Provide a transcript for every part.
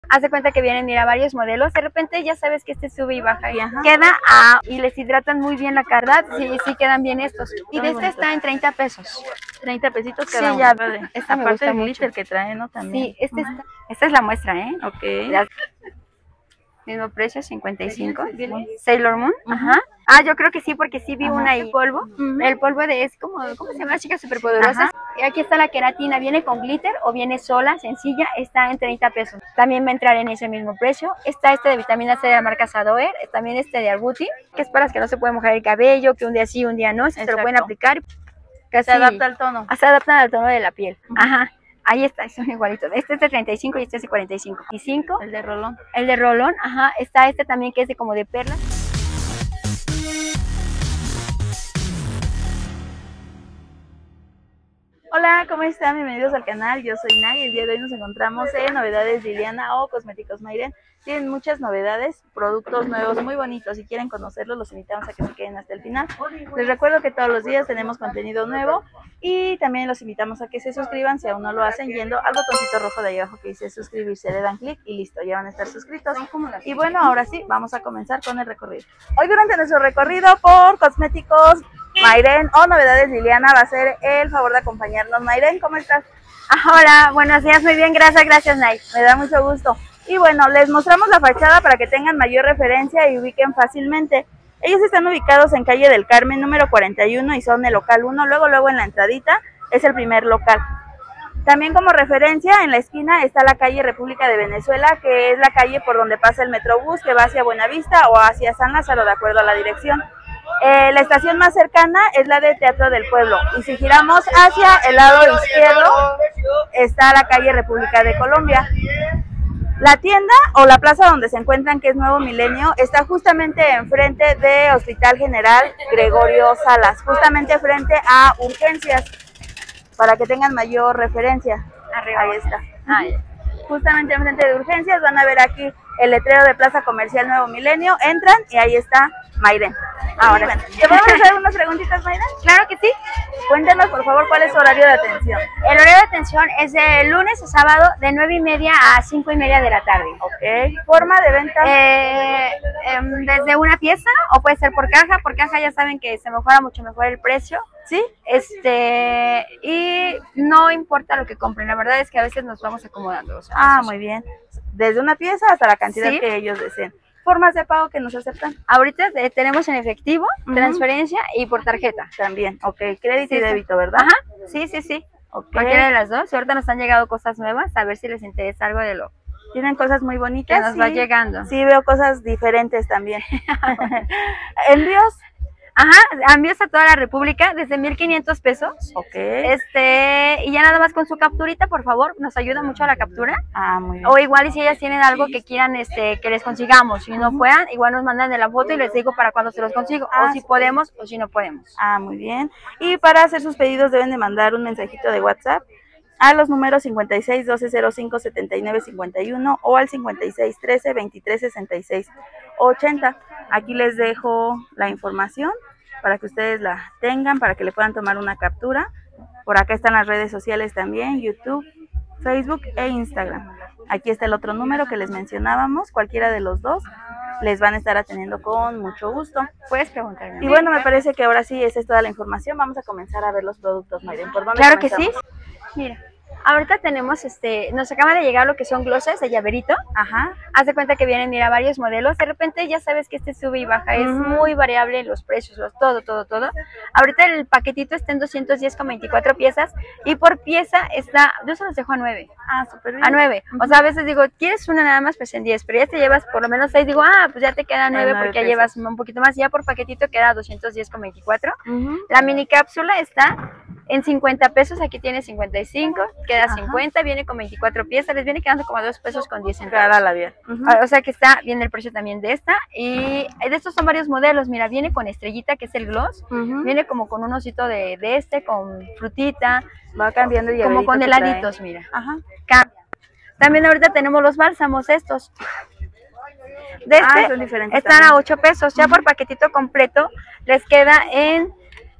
Haz de cuenta que vienen, mira, varios modelos. De repente ya sabes que este sube y baja. Y les hidratan muy bien la cara. Sí quedan bien estos. Y de este está en 30 pesos. 30 pesitos cada uno. Ya, esta me gusta el glitter que trae, ¿no? También. Sí, esta es la muestra, ¿eh? Ok. Mismo precio, 55. Sailor Moon. Yo creo que sí, porque sí vi una ahí. Polvo. El polvo es como, ¿cómo se llama? Chicas superpoderosas. Y aquí está la queratina. Viene con glitter o viene sola, sencilla. Está en 30 pesos. También va a entrar en ese mismo precio. Está este de vitamina C de la marca Sadoer. También este de Arbuti, que es para las que no se puede mojar el cabello, que un día sí, un día no. Se lo pueden aplicar. Se adapta al tono. Se adaptan al tono de la piel. Ahí está, son igualitos. Este es de 35 y este es de 45. Y 5. El de rolón. El de rolón, Está este también que es de como de perlas. Hola, ¿cómo están? Bienvenidos al canal, yo soy Nay. El día de hoy nos encontramos en Novedades Liliana o Cosméticos Mayren. Tienen muchas novedades, productos nuevos muy bonitos. Si quieren conocerlos, los invitamos a que se queden hasta el final. Les recuerdo que todos los días tenemos contenido nuevo y también los invitamos a que se suscriban si aún no lo hacen, yendo al botoncito rojo de ahí abajo que dice suscribirse, le dan clic y listo, ya van a estar suscritos. Y bueno, ahora sí, vamos a comenzar con el recorrido. Hoy durante nuestro recorrido por Cosméticos Mayren o Novedades Liliana va a ser el favor de acompañarnos. Mayren, ¿cómo estás? Hola, buenos días, muy bien, gracias Nay. Me da mucho gusto. Y bueno, les mostramos la fachada para que tengan mayor referencia y ubiquen fácilmente. Ellos están ubicados en calle del Carmen número 41 y son el local 1, luego en la entradita es el primer local. También como referencia en la esquina está la calle República de Venezuela, que es la calle por donde pasa el Metrobús que va hacia Buenavista o hacia San Lázaro, de acuerdo a la dirección. La estación más cercana es la de Teatro del Pueblo y si giramos hacia el lado izquierdo está la calle República de Colombia. La tienda o la plaza donde se encuentran, que es Nuevo Milenio, está justamente enfrente de Hospital General Gregorio Salas, justamente frente a Urgencias, para que tengan mayor referencia. Ahí está. Justamente enfrente de Urgencias van a ver aquí el letrero de Plaza Comercial Nuevo Milenio, entran y ahí está Mayren. Ahora, bueno, ¿te podemos hacer unas preguntitas, Mayren? Claro que sí. Cuéntanos, por favor, ¿cuál es su horario de atención? El horario de atención es de lunes a sábado de 9:30 a 5:30 de la tarde. Ok. ¿Forma de venta? Desde una pieza o puede ser por caja. Por caja ya saben que se mejora mucho mejor el precio. ¿Sí? Y no importa lo que compren, la verdad es que a veces nos vamos acomodando. O sea, muy bien. Desde una pieza hasta la cantidad que ellos deseen. ¿Formas de pago que nos aceptan? Ahorita tenemos en efectivo, transferencia y por tarjeta. También, ok. Crédito y débito, ¿verdad? Sí. Okay. Cualquiera de las dos. Y ahorita nos han llegado cosas nuevas, a ver si les interesa algo de lo tienen cosas muy bonitas. Que nos va llegando. Sí, veo cosas diferentes también. ¿Envíos? Envíos a toda la República desde 1,500 pesos. Ok. Y ya nada más con su capturita, por favor, nos ayuda mucho a la captura. Muy bien. O igual y si ellas tienen algo que quieran que les consigamos, si no puedan, igual nos mandan de la foto y les digo para cuándo se los consigo, o si podemos o si no podemos. Muy bien. Y para hacer sus pedidos deben de mandar un mensajito de WhatsApp a los números 56 12 05 79 51 o al 56 13 23 66 80. Aquí les dejo la información para que ustedes la tengan, para que le puedan tomar una captura. Por acá están las redes sociales también, YouTube, Facebook e Instagram. Aquí está el otro número que les mencionábamos, cualquiera de los dos les van a estar atendiendo con mucho gusto. Puedes preguntarme. Y bueno, me parece que ahora sí, esa es toda la información. Vamos a comenzar a ver los productos, Mayren. ¿Por dónde comenzamos? Que sí. Mira, ahorita tenemos, nos acaba de llegar lo que son glosses de llaverito. Haz de cuenta que vienen, mira, varios modelos. De repente ya sabes que este sube y baja, es muy variable los precios, todo. Ahorita el paquetito está en 210,24 piezas y por pieza está, yo se los dejo a 9. Súper bien. A 9. O sea, a veces digo, ¿quieres una nada más? Pues en 10, pero ya te llevas por lo menos 6, digo, pues ya te queda 9 porque ya llevas un poquito más. Ya por paquetito queda 210,24. La mini cápsula está en 50 pesos, aquí tiene 55, queda 50, viene con 24 piezas, les viene quedando como a 2 pesos con 10 centavos. O sea que está bien el precio también de esta. Y de estos son varios modelos, mira, viene con estrellita, que es el gloss, viene como con un osito de con frutita, va cambiando y como con heladitos, mira. También ahorita tenemos los bálsamos estos. De son diferentes están también. a 8 pesos, ya por paquetito completo les queda en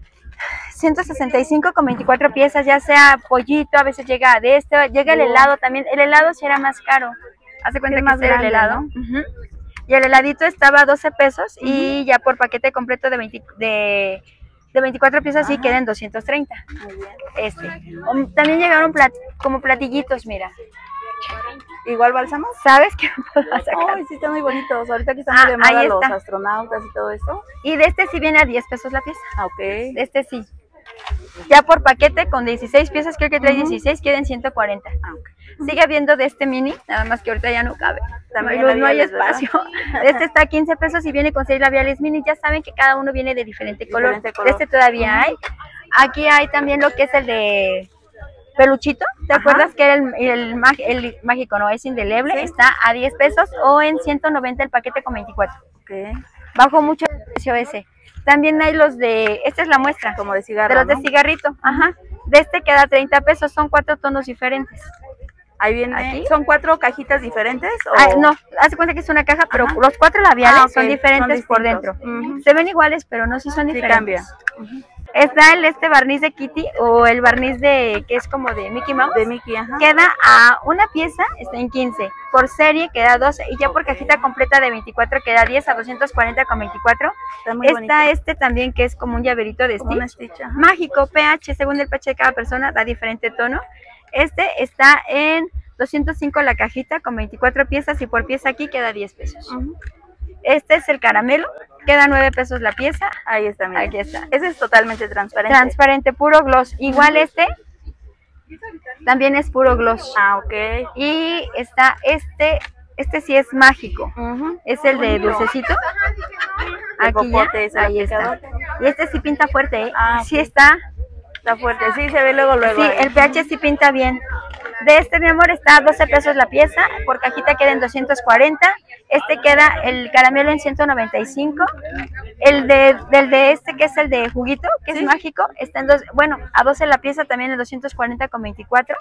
165,24 piezas, ya sea pollito, a veces llega llega el helado también. El helado sí era más caro. Hace cuenta es que más este era el grande, helado. ¿no? Y el heladito estaba a 12 pesos y ya por paquete completo de 24 piezas sí quedan 230. Muy bien. También llegaron como platillitos, mira. ¿Igual bálsamos? ¿Sabes qué me puedo sacar? Ay, sí, están muy bonitos. Ahorita que están muy de moda ahí los está. astronautas y todo esto. Y de este sí viene a 10 pesos la pieza. Ok. De este sí. Ya por paquete con 16 piezas, creo que trae 16, quedan 140. Okay. Sigue habiendo de este mini, nada más que ahorita ya no cabe. También No hay espacio. Este está a 15 pesos y viene con 6 labiales mini. Ya saben que cada uno viene de diferente color. De este todavía hay. Aquí hay también lo que es el de peluchito. ¿Te acuerdas que era el mágico? No, es indeleble. Sí. Está a 10 pesos o en 190 el paquete con 24. Okay. Bajó mucho el precio ese. También hay los de, esta es la muestra. Como de cigarro, de los de cigarrito. Ajá. De este queda 30 pesos, son 4 tonos diferentes. Ahí viene, ¿aquí? ¿Son 4 cajitas diferentes? ¿O? No, haz cuenta que es una caja, pero los 4 labiales son diferentes por dentro. Se ven iguales, pero no, sí son diferentes. Sí, cambia. Está el barniz de Kitty o el barniz de que es como de Mickey Mouse. De Mickey, ajá. Queda a una pieza, está en 15. Por serie queda 12 y ya por cajita completa de 24 queda 10 a 240 con 24. Está este también que es como un llaverito de Stitch. Mágico, pH, según el pH de cada persona da diferente tono. Este está en 205 la cajita con 24 piezas y por pieza aquí queda 10 pesos. Este es el caramelo, queda 9 pesos la pieza. Ahí está, mira. Aquí está. Ese es totalmente transparente. Transparente, puro gloss. Igual este también es puro gloss. Ah, ok. Y está este sí es mágico. Es el de dulcecito. Aquí ya, ahí está. Y este sí pinta fuerte, ¿eh? Sí está fuerte, sí se ve luego. Sí, el pH sí pinta bien. De este, mi amor, está a 12 pesos la pieza, por cajita queda en 240, este queda el caramelo en 195, del de este que es el de juguito, que es mágico, está en a 12 la pieza también en 240 con 24.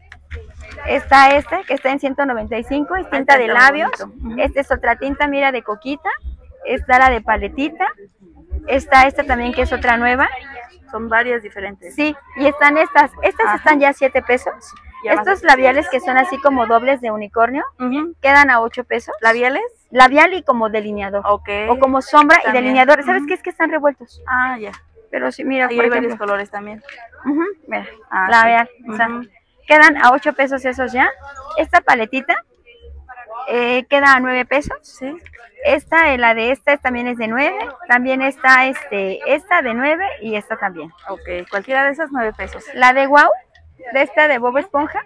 Está este que está en 195, es tinta de labios, este es otra tinta, mira, de coquita, está la de paletita, está esta también que es otra nueva. Son varias diferentes. Sí, y están estas están ya a 7 pesos. Estos labiales que son así como dobles de unicornio, quedan a 8 pesos. ¿Labiales? Labial y como delineador. Okay. O como sombra y delineador. ¿Sabes qué? Es que están revueltos. Ah, ya. Pero sí, mira, hay varios colores también. Mira, labial. O sea, quedan a 8 pesos esos ya. Esta paletita queda a 9 pesos. Sí. La de esta también es de 9. También está esta de 9 y esta también. Ok, cualquiera de esas 9 pesos. La de Wow, de esta de Bob Esponja.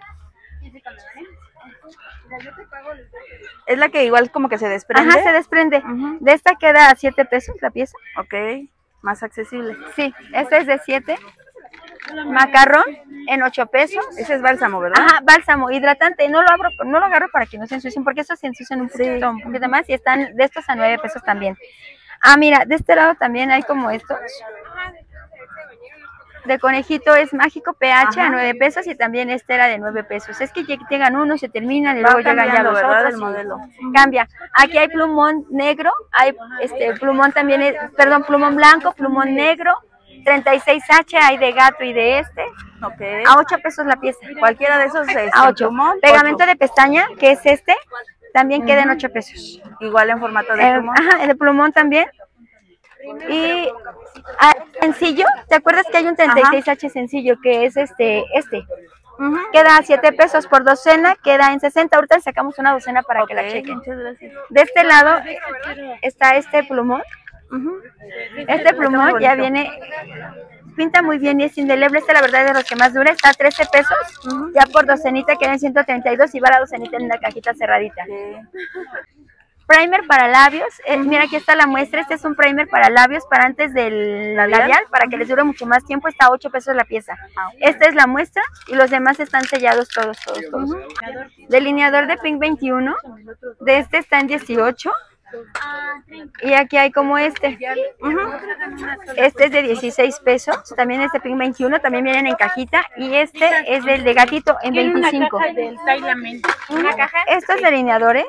Es la que igual como que se desprende. Ajá, se desprende. De esta queda a 7 pesos la pieza. Ok, más accesible. Sí, esta es de 7. Macarrón en 8 pesos. Ese es bálsamo, ¿verdad? Ajá, bálsamo, hidratante. No lo agarro para que no se ensucien, porque estos se ensucian un poquito más y están de estos a 9 pesos también. Ah, mira, de este lado también hay como estos. De conejito es mágico, pH a 9 pesos y también este era de 9 pesos. Es que llegan unos, se terminan y luego llegan ya los otros. El modelo. Cambia. Aquí hay plumón negro, hay plumón también, plumón blanco, plumón negro. 36H hay de gato y de Okay. A 8 pesos la pieza. Cualquiera de esos es a 8. Pegamento de pestaña, que es también queda en 8 pesos. Igual en formato de plumón. Ajá, de plumón también. Y sencillo, ¿te acuerdas que hay un 36H sencillo que es Queda a 7 pesos por docena, queda en 60. Ahorita le sacamos una docena para que la chequen. Muchas gracias. De este lado está este plumón. Este plumón ya viene, pinta muy bien y es indeleble. La verdad es de los que más dura, está a 13 pesos. Ya por docenita queda en 132 y va la docenita en una cajita cerradita. Primer para labios, mira aquí está la muestra. Este es un primer para labios para antes del labial, para que les dure mucho más tiempo. Está a 8 pesos la pieza. Esta es la muestra y los demás están sellados todos. Delineador de Pink 21, de este está en 18. Y aquí hay como este es de 16 pesos, también es de Pink 21, también vienen en cajita, y este es del de gatito en 25. Estos delineadores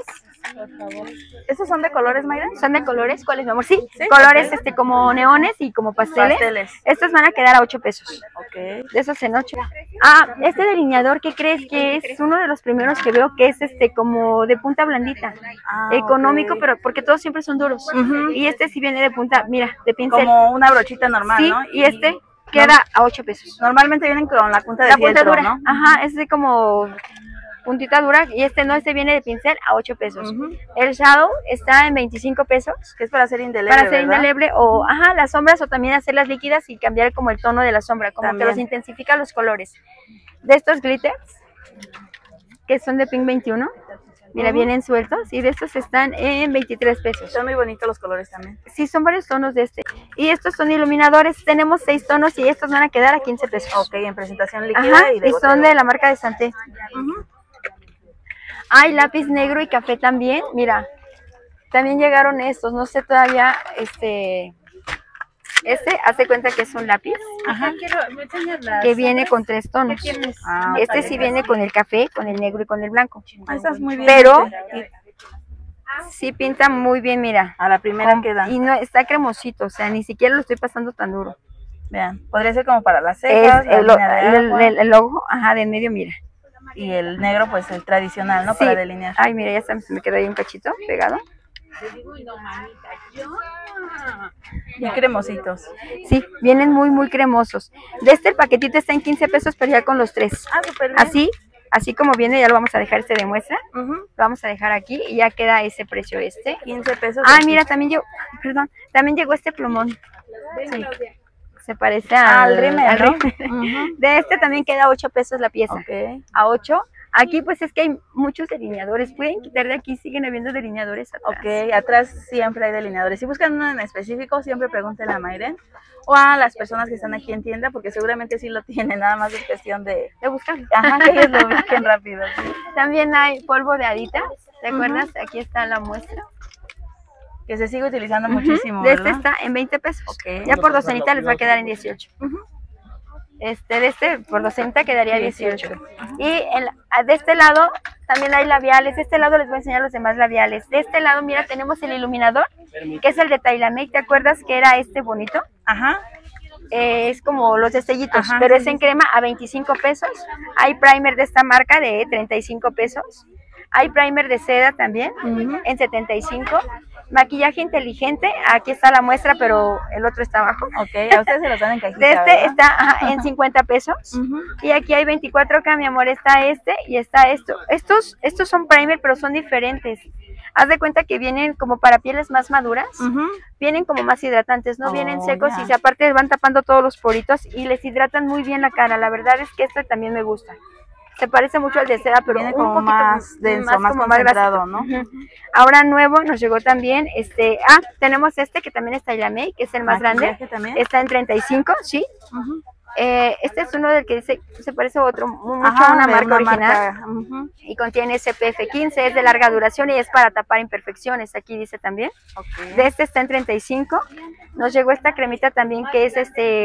Por favor. ¿Estos son de colores, Mayra? ¿Son de colores? ¿Cuáles, mi amor? Sí, colores como neones y como pasteles. Estos van a quedar a 8 pesos. Ok. De esos en 8. Ah, este delineador, ¿qué crees? Que es uno de los primeros que veo que es como de punta blandita. Económico, pero porque todos siempre son duros. Y este sí viene de punta, mira, de pincel. Como una brochita normal, sí, ¿no? Y este queda a 8 pesos. Normalmente vienen con la punta de fieltro, dura, ¿no? Ajá, es como puntita dura, y este no, este viene de pincel a 8 pesos. El shadow está en 25 pesos. Que es para hacer indeleble, Para hacer ¿verdad? indeleble, o las sombras, o también hacerlas líquidas y cambiar como el tono de la sombra, como también. que los intensifica los colores. De estos glitters, que son de Pink 21, mira, vienen sueltos, y de estos están en 23 pesos. Son muy bonitos los colores también. Sí, son varios tonos de este. Y estos son iluminadores, tenemos 6 tonos y estos van a quedar a 15 pesos. Ok, en presentación líquida. Y son de la marca de Santé. Hay lápiz negro y café también, mira, también llegaron estos, no sé todavía, hace cuenta que es un lápiz. Que viene con 3 tonos. Este sí viene con el café, con el negro y con el blanco. Estás muy bien. Pero sí pinta muy bien, mira. A la primera queda. Y no está cremosito, o sea, ni siquiera lo estoy pasando tan duro. Vean, podría ser como para las cejas, el logo, de en medio, mira. Y el negro, pues el tradicional, ¿no? Sí. Para delinear. Ay, mira, ya se me quedó ahí un cachito pegado. Y cremositos. Sí, vienen muy, muy cremosos. De este el paquetito está en 15 pesos, pero ya con los 3. Súper bien. Así como viene, ya lo vamos a dejar de muestra. Lo vamos a dejar aquí y ya queda ese precio 15 pesos. Mira, también llegó este plumón. Sí. Se parece al rímel, ¿no? De este también queda 8 pesos la pieza. A 8. Aquí pues es que hay muchos delineadores. Pueden quitar de aquí, siguen habiendo delineadores atrás. Atrás siempre hay delineadores. Si buscan uno en específico, siempre pregúntenle a Mayren o a las personas que están aquí en tienda, porque seguramente sí lo tienen, nada más es cuestión de buscarlo. Que ellos lo busquen rápido. También hay polvo de Adidas, ¿te acuerdas? Aquí está la muestra. Que se sigue utilizando muchísimo, De este está en 20 pesos. Ya por docenita les va a quedar en 18. De este por docenita quedaría 18. Y de este lado también hay labiales. De este lado les voy a enseñar los demás labiales. De este lado, mira, tenemos el iluminador, que es el de Tailamake. ¿Te acuerdas que era este bonito? Es como los destellitos, pero es en crema a 25 pesos. Hay primer de esta marca de 35 pesos. Hay primer de seda también en 75. Maquillaje inteligente, aquí está la muestra, pero el otro está abajo. A ustedes se los dan en cajita, De este ¿verdad? está en 50 pesos. Y aquí hay 24K, mi amor, está este y está esto. Estos son primer, pero son diferentes. Haz de cuenta que vienen como para pieles más maduras, vienen como más hidratantes, no vienen secos y aparte van tapando todos los poritos y les hidratan muy bien la cara. La verdad es que este también me gusta. Se parece mucho al de seda, pero viene como un poquito más denso, más concentrado, ¿no? Ahora nuevo nos llegó también tenemos este que también está Tailamake, que es el más grande. También. Está en 35, sí. Este es uno del que dice, se parece a otro, mucho a una marca original. Y contiene SPF 15, es de larga duración y es para tapar imperfecciones, aquí dice también. De este está en 35. Nos llegó esta cremita también que es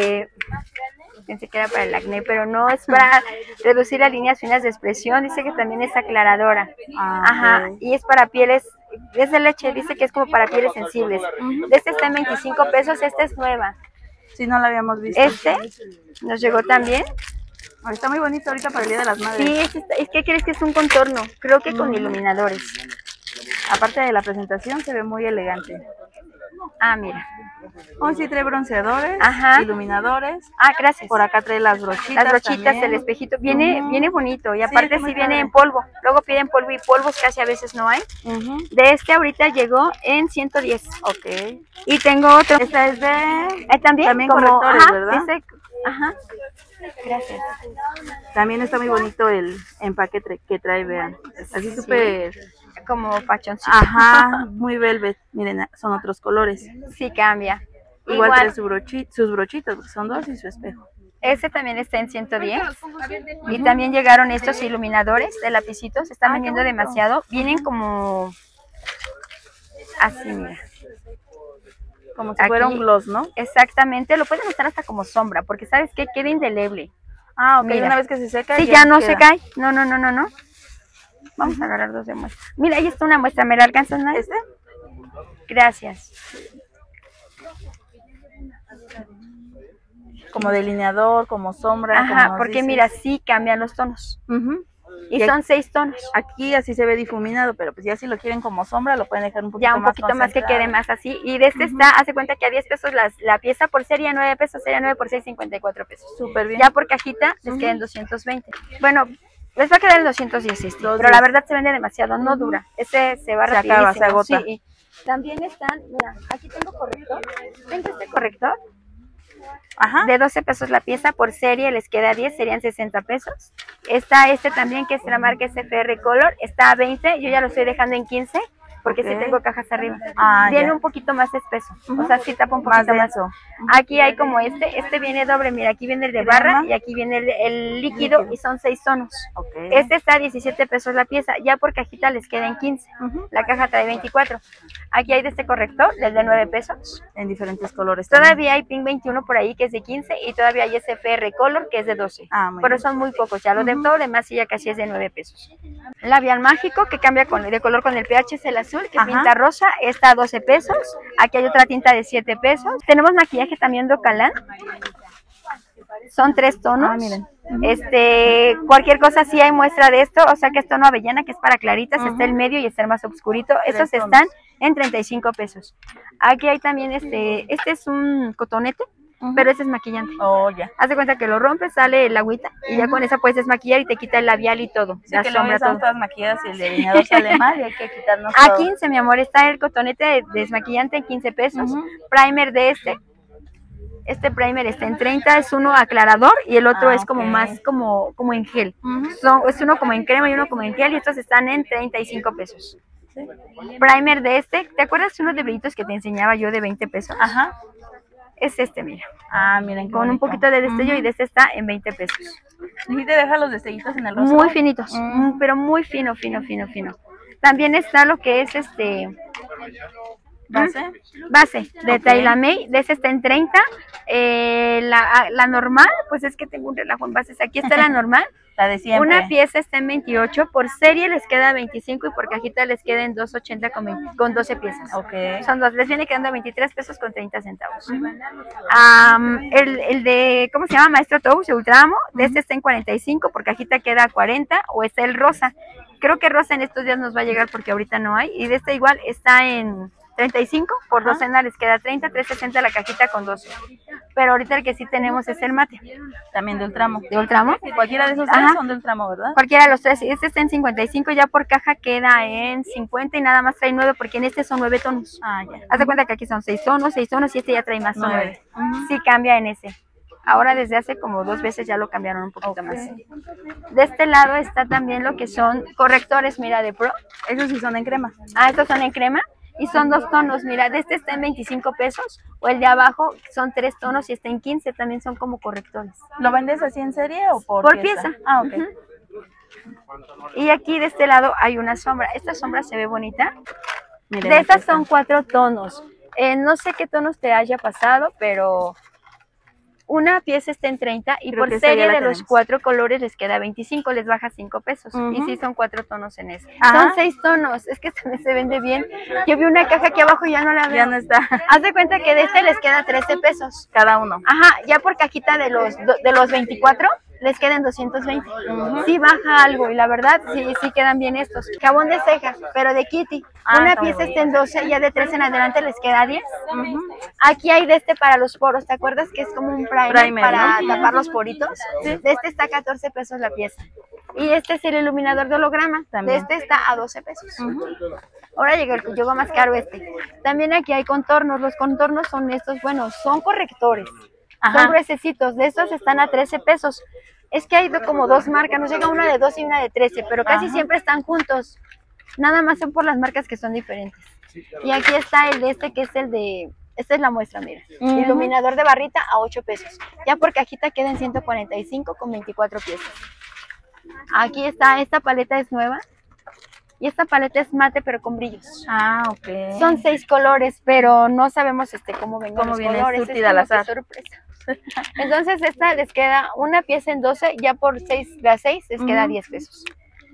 pensé que era para el acné, pero no, es para reducir las líneas finas de expresión. Dice que también es aclaradora. Y es para pieles, es de leche, dice que es como para pieles sensibles. De este está en 25 pesos, esta es nueva. Sí, no la habíamos visto. Este nos llegó también. Está muy bonito ahorita para el Día de las Madres. Sí, es que crees que es un contorno, creo que con iluminadores. Aparte de la presentación, se ve muy elegante. Mira. Hoy sí trae bronceadores, iluminadores. Gracias. Por acá trae las brochitas. Las brochitas, también. El espejito. Viene bonito y aparte sí viene en polvo. Luego piden polvo y polvos casi a veces no hay. De este ahorita llegó en 110. Y tengo otro. Esta es de... También como, correctores, ¿verdad? Gracias. También está muy bonito el empaque que trae, vean. Así súper... Como pachoncito. Muy velvet. Miren, son otros colores. Sí, cambia. Igual trae sus brochitos, son 2 y su espejo. Este también está en 110. Y también llegaron estos iluminadores de lapicitos. Se están vendiendo demasiado. Vienen como... así, mira. Como si fuera un gloss, ¿no? Exactamente. Lo pueden usar hasta como sombra, porque ¿sabes qué? Queda indeleble. Mira. Una vez que se seca ya no se cae. No. Vamos a agarrar 2 de muestra. Mira, ahí está una muestra, ¿me la alcanzas, Nay? ¿Este? Gracias. Como delineador, como sombra. Ajá, como porque dices. mira, sí cambian los tonos. Y son 6 tonos. Aquí así se ve difuminado, pero pues ya si lo quieren como sombra, lo pueden dejar un poquito más Ya un poquito más que quede más así. Y de este está, hace cuenta que a 10 pesos la pieza por serie, 9 pesos, serie 9 por 6, 54 pesos. Súper bien. Ya por cajita les queden 220. Bueno, les va a quedar el 210 este, pero la verdad se vende demasiado, no dura. Ese se va rapidísimo. Acaba, se agota. Sí. También están, mira, aquí tengo corrector. ¿Ven este corrector? Ajá. De 12 pesos la pieza, por serie les queda 10, serían 60 pesos. Está este también, que es la marca SFR Color, está a 20, yo ya lo estoy dejando en 15, porque sí tengo cajas arriba. Viene un poquito más espeso, o sea, sí tapa un poquito más. Aquí hay como este viene doble, mira, aquí viene el de barra y aquí viene el líquido y son 6 tonos. Este está a 17 pesos la pieza, ya por cajita les queda en 15, la caja trae 24. Aquí hay de este corrector, del de 9 pesos. En diferentes colores. Todavía hay Pink 21 por ahí que es de 15 y todavía hay SFR Color que es de 12. Pero son muy pocos, ya lo de todo demás sí ya casi es de 9 pesos. Labial mágico que cambia de color con el pH, es el azul, que pinta rosa, está a 12 pesos. Aquí hay otra tinta de 7 pesos. Tenemos maquillaje también de Ocalán. Son 3 tonos. Miren. Cualquier cosa sí hay muestra de esto, o sea que es tono avellana, que es para claritas, está el medio y está el más oscurito. Estos están en 35 pesos. Aquí hay también este es un cotonete, pero este es maquillante. Ya. Haz de cuenta que lo rompes, sale el agüita y ya con esa puedes desmaquillar y te quita el labial y todo. Sí, la que sombra, todo. Todas maquilladas y el delineador sale mal y hay que quitarnos a todo. 15, mi amor, está el cotonete desmaquillante en 15 pesos. Primer de este primer está en 30, es uno aclarador y el otro es como más como en gel. Es uno como en crema y uno como en gel y estos están en 35 pesos. Sí. Primer de ¿te acuerdas uno de brillitos que te enseñaba yo de 20 pesos? Ajá. Es miren. Miren. Con un poquito de destello y este está en 20 pesos. ¿Y te deja los destellitos en el rostro? Muy finitos, pero muy fino. También está lo que es Base de Tailamey, de ese está en 30. La normal, pues es que tengo un relajo en bases. Aquí está la normal. La de siempre. Una pieza está en 28, por serie les queda 25 y por cajita les queda en 2.80 con 12 piezas. Son dos, les viene quedando 23 pesos con 30 centavos. El de, ¿cómo se llama? Maestro Tous, Ultramo, de este está en 45, por cajita queda 40, o está el rosa. Creo que rosa en estos días nos va a llegar porque ahorita no hay, y de este igual está en 35, por docenas les queda 30, 3.60 la cajita con 12. Pero ahorita el que sí tenemos es el mate. También de Ultramo. ¿De Ultramo? Cualquiera de esos tres son de Ultramo, ¿verdad? Cualquiera de los tres. Este está en 55, ya por caja queda en 50 y nada más trae 9 porque en este son 9 tonos. Ya. Haz de cuenta que aquí son 6 tonos y este ya trae más, son 9. Sí cambia en ese. Ahora desde hace como 2 veces ya lo cambiaron un poquito más. De este lado está también lo que son correctores, mira, de Pro. Esos sí son en crema. Estos son en crema. Y son 2 tonos, mira, de este está en 25 pesos, o el de abajo son 3 tonos y está en 15, también son como correctores. ¿Lo vendes así en serie o por pieza? Ok. Y aquí de este lado hay una sombra, esta sombra se ve bonita. Miren, de estas son 4 tonos, no sé qué tonos te haya pasado, pero una pieza está en 30 y por serie de los 4 colores les queda 25, les baja 5 pesos. Y sí son 4 tonos en ese. Son 6 tonos, es que también se vende bien. Yo vi una caja aquí abajo y ya no la veo. Ya no está. Haz de cuenta que de este les queda 13 pesos. Cada uno. Ya por cajita de los 24 les quedan 220. Sí baja algo y la verdad sí quedan bien estos. Jabón de ceja, pero de Kitty. Una pieza está en 12, ya de 13 en adelante les queda 10. Aquí hay de este para los poros, ¿te acuerdas que es como un primer para tapar los poritos? De este está a 14 pesos la pieza. Y este es el iluminador de holograma. También. De este está a 12 pesos. Ahora llegó más caro este. También aquí hay contornos. Los contornos son estos, bueno, son correctores. Son gruesecitos, de estos están a 13 pesos. Es que hay como 2 marcas, nos llega una de 12 y una de 13, pero casi siempre están juntos. Nada más son por las marcas que son diferentes. Y aquí está el de este, que es el de... Esta es la muestra, mira. Iluminador de barrita a 8 pesos. Ya por cajita queda en 145 con 24 piezas. Aquí está, esta paleta es nueva. Y esta paleta es mate pero con brillos. Son 6 colores, pero no sabemos cómo vengan los colores. Surtida al azar. Sorpresa. Entonces esta les queda una pieza en 12, ya por las 6 les queda 10 pesos.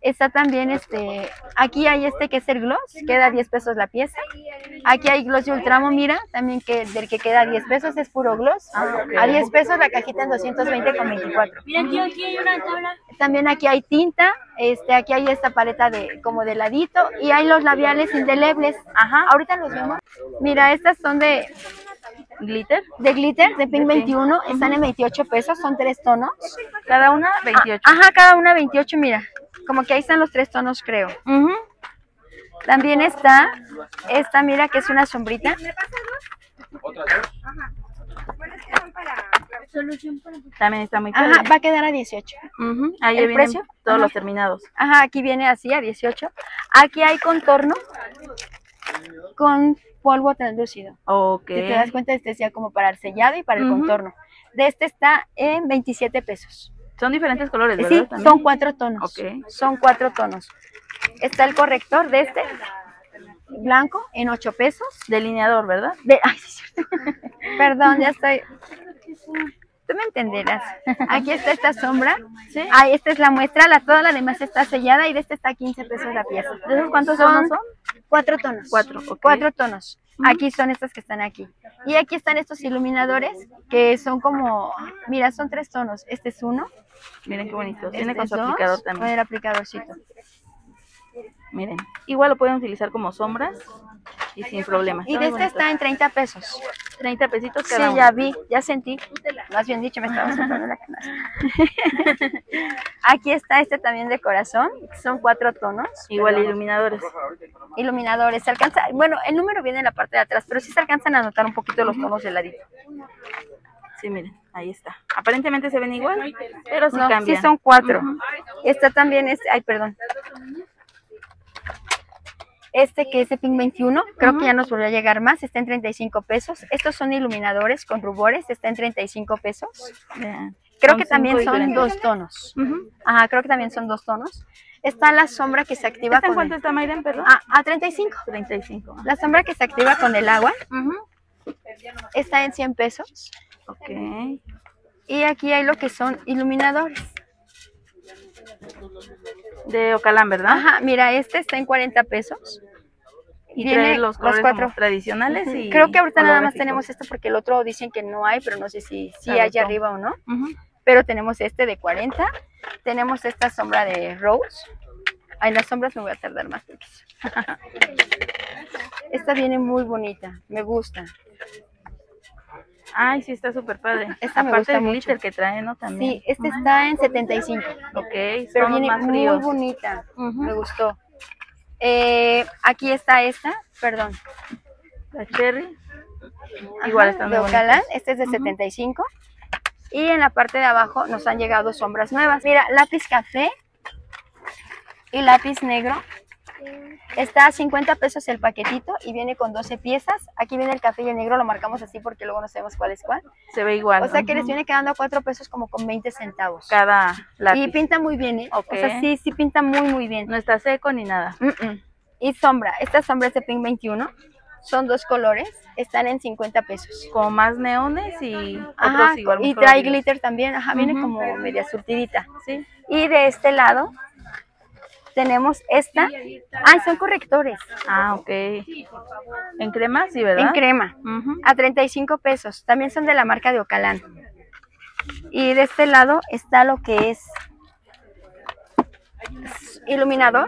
Está también aquí hay que es el gloss, queda 10 pesos la pieza. Aquí hay gloss de Ultramo, mira, también del que queda 10 pesos, es puro gloss. Okay. A 10 pesos la cajita en 220,24. Mira, tío, aquí hay una tabla. También aquí hay tinta, aquí hay esta paleta como de ladito y hay los labiales indelebles. Ajá. Ahorita los vemos. Mira, estas son de glitter, de Pink 21, están en 28 pesos, son 3 tonos. cada una 28. Ajá, cada una 28, mira. Como que ahí están los 3 tonos, creo. También está esta, mira, que es una sombrita. También está muy padre. Ajá, va a quedar a 18. Ahí ¿El vienen precio? todos los terminados. Ajá, aquí viene así a 18. Aquí hay contorno con polvo translúcido. Ok. Si te das cuenta, es ya como para el sellado y para el contorno. De está en 27 pesos. Son diferentes colores, ¿verdad? Sí, ¿También? son 4 tonos. Okay. Son 4 tonos. Está el corrector de blanco en 8 pesos. Delineador, ¿verdad? Ay, sí, perdón, ya estoy. Tú me entenderás. Aquí está esta sombra. ¿Sí? Ahí esta es la muestra. Toda la demás está sellada y de está a 15 pesos la pieza. ¿De esos cuántos tonos son? 4 tonos. 4, okay. 4 tonos. Aquí son estas que están aquí. Y aquí están estos iluminadores que son como, mira, son 3 tonos. Este es uno. Miren qué bonito. Viene con su aplicador también. Con el aplicadorcito. Miren, igual lo pueden utilizar como sombras y sin problemas. Y de está en 30 pesos. 30 pesitos cada uno. Sí, ya vi, ya sentí. Más bien dicho, me estaba sentando la canasta. Aquí está también de corazón. Son 4 tonos. Igual iluminadores. Iluminadores. Se alcanza, bueno, el número viene en la parte de atrás, pero sí se alcanzan a notar un poquito los tonos del ladito. Sí, miren, ahí está. Aparentemente se ven igual, pero sí cambian. Sí son 4. Esta también es, ay, perdón. Que es de Pink 21, creo que ya nos volvió a llegar más, está en 35 pesos. Estos son iluminadores con rubores, está en 35 pesos. Creo que también son 2 tonos. Ajá, creo que también son 2 tonos. Está la sombra que se activa con... ¿Cuánto está, Mayren, perdón? A 35. 35. La sombra que se activa con el agua está en 100 pesos. Ok. Y aquí hay lo que son iluminadores. De Ocalán, ¿verdad? Ajá, mira, está en 40 pesos. Y trae los colores 4 tradicionales. Y creo que ahorita nada más tenemos porque el otro dicen que no hay, pero no sé si hay arriba o no. Pero tenemos de 40. Tenemos esta sombra de Rose. En las sombras me voy a tardar más. Esta viene muy bonita, me gusta. Ay, sí, está súper padre. Esta me gusta el mucho. glitter que trae, ¿no? También. Sí, está en 75. Ok, pero viene más muy fríos. bonita. Me gustó. Aquí está perdón. La Cherry. Igual están de Ocalán. Este es de 75. Y en la parte de abajo nos han llegado sombras nuevas. Mira, lápiz café y lápiz negro. Está a 50 pesos el paquetito y viene con 12 piezas. Aquí viene el café y el negro, lo marcamos así porque luego no sabemos cuál es cuál. Se ve igual. O sea que les viene quedando a 4 pesos como con 20 centavos. Cada lápiz. Y pinta muy bien, ¿eh? O sea, sí pinta muy bien. No está seco ni nada. Y sombra, esta sombra es de Pink 21. Son 2 colores, están en 50 pesos. Como más neones y otros igual. Y trae glitter también, viene como media surtidita. Sí. Y de este lado tenemos esta. Son correctores. Ok. ¿En crema? Sí, ¿verdad? En crema. A 35 pesos. También son de la marca de Ocalán. Y de este lado está lo que es iluminador.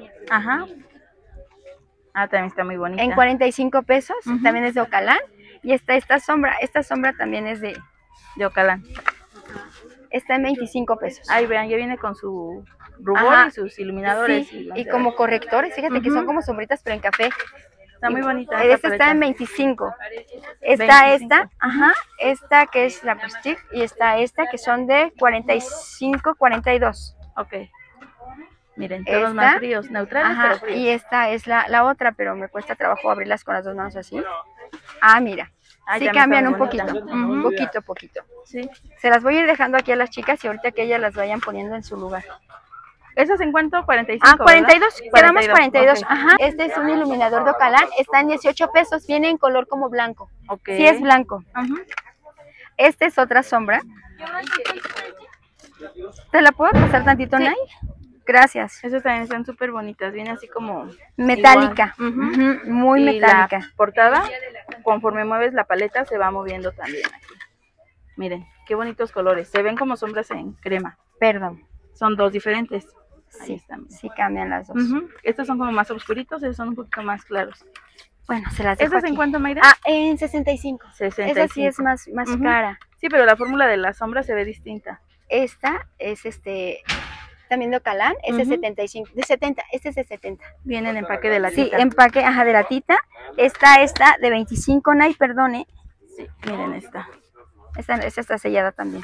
También está muy bonita. En 45 pesos. También es de Ocalán. Y está esta sombra. Esta sombra también es de Ocalán. Está en 25 pesos. Ahí vean, ya viene con su rubor y sus iluminadores. Sí, y como correctores, fíjate que son como sombritas pero en café. Está muy bonita. Esta está en 25. Está esta que es la Prestige y está esta que son de 45, 42. Ok. Miren, todos más fríos, neutrales pero fríos. Y esta es la otra, pero me cuesta trabajo abrirlas con las 2 manos así. Mira. Sí cambian un poquito, poquito. Sí. Se las voy a ir dejando aquí a las chicas y ahorita que ellas las vayan poniendo en su lugar. ¿Esas en cuánto? 45, 42, ¿verdad? quedamos 42. Okay. Este es un iluminador de Ocalán, está en 18 pesos, viene en color como blanco. Okay. Sí es blanco. Esta es otra sombra. ¿Te la puedo pasar tantito, Nay? Gracias. Esas también están súper bonitas, viene así como metálica. Muy y metálica. La portada, conforme mueves la paleta, se va moviendo también aquí. Miren, qué bonitos colores. Se ven como sombras en crema. Perdón. Son dos diferentes. Sí, sí cambian las dos. Estos son como más oscuritos, estos son un poquito más claros. Bueno, se las dejo. ¿Estas en cuánto, Mayra? Ah, en 65. 65. Esa sí es más cara. Sí, pero la fórmula de la sombra se ve distinta. Esta es también de Ocalán, es de 75, de 70, este es de 70. Viene en empaque de latita. Sí, empaque, de latita. Esta de 25, Nay, perdone. Sí, miren esta. Esta está sellada también.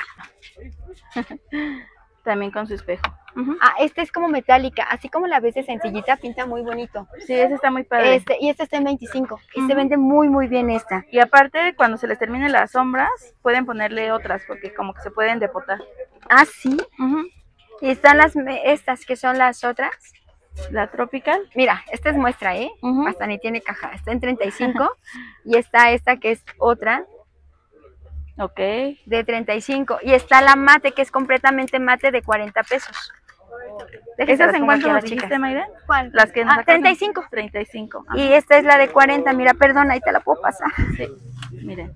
También con su espejo. Esta es como metálica, así como la ves de sencillita, pinta muy bonito. Sí, esta está muy padre. Y esta está en 25, y se vende muy, muy bien esta. Y aparte, cuando se les terminen las sombras, pueden ponerle otras, porque como que se pueden depotar. Ah, sí. Y están estas que son las otras. La Tropical. Mira, esta es muestra, hasta ni tiene caja, está en 35. Y está esta que es otra. Ok. De 35. Y está la mate, que es completamente mate, de 40 pesos. ¿Esas en cuánto las dijiste, Mayra? ¿Cuál? Las que nos sacaron. 35. 35. Y esta es la de 40. Mira, perdona, ahí te la puedo pasar. Sí, miren.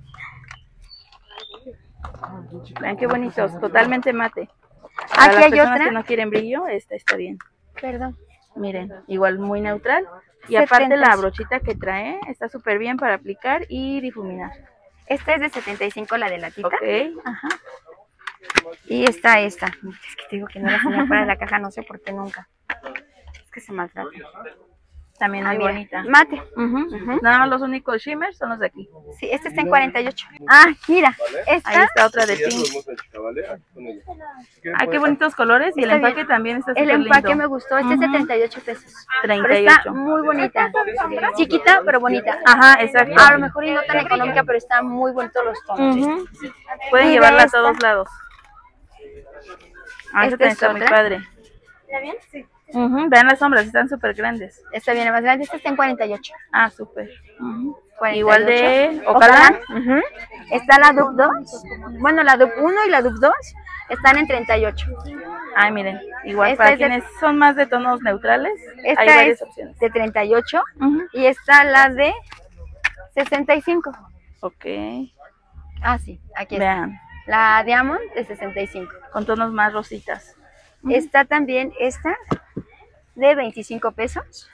Vean qué bonitos, totalmente mate. Para Aquí las hay personas otra que no quieren brillo, esta está bien. Perdón. Miren, igual muy neutral. Y 70. aparte la brochita que trae está súper bien para aplicar y difuminar. Esta es de 75, la de latita. Ok. Y esta. Es que te digo que no la tenía fuera de la caja, no sé por qué nunca. Es que se maltrata. También muy bonita. Mate. Nada más los únicos shimmers son los de aquí. Sí, este está en 48. Mira, esta. Ahí está otra de pink. Qué bonitos colores. Y el empaque también está súper lindo. El empaque me gustó. Este es de 38 pesos. 38. Pero está muy bonita. Chiquita, pero bonita. Exacto. A lo mejor y no tan económica, pero está muy bonito los tonos. Pueden llevarla a todos lados. Esta está muy padre. ¿Está bien? Sí. Vean las sombras, están súper grandes. Esta viene más grande, esta está en 48. Súper. 48. Igual de Ocalán. Está la DUP 2. Bueno, la DUP 1 y la DUP 2 están en 38. Miren, igual para quienes son más de tonos neutrales, hay varias opciones. De 38 y está la de 65. Ok. Sí, aquí Vean. está. La Diamond de 65. Con tonos más rositas. Está también esta de 25 pesos.